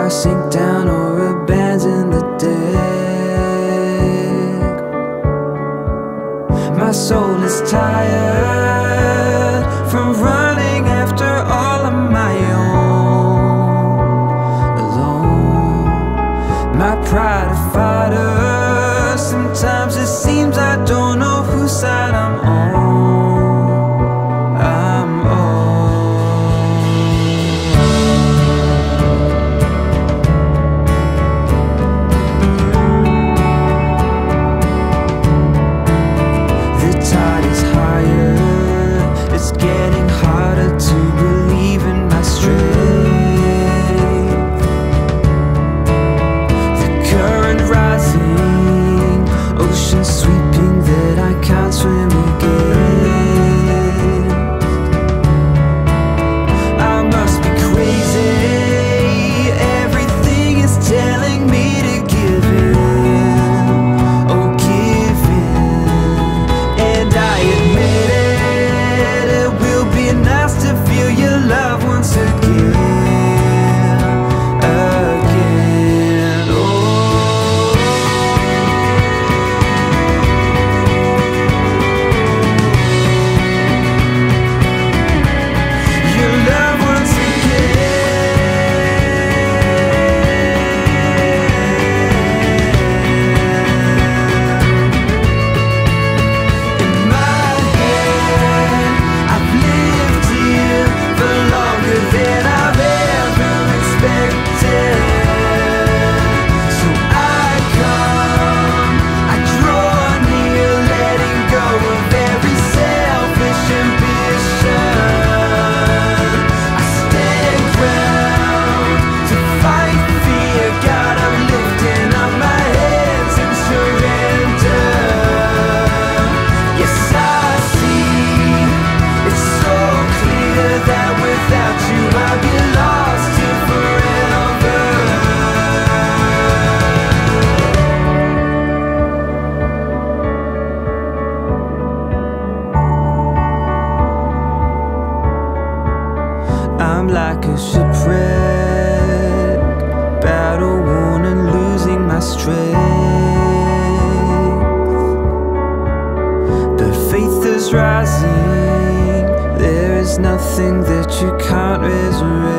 I sink down or abandon the deck. My soul is tired from running after all of my own alone. My pride a fighter, sometimes it seems I don't know whose side I'm on. It's getting harder to believe in my strength. The current rising, ocean sweeping that I can't swim again. I must be crazy, everything is telling me to give in. Oh, give in, and I admit it. Nice to feel your love once again, again. Oh, your love once I'm like a shipwreck, battle worn and losing my strength. But faith is rising, there is nothing that you can't resurrect.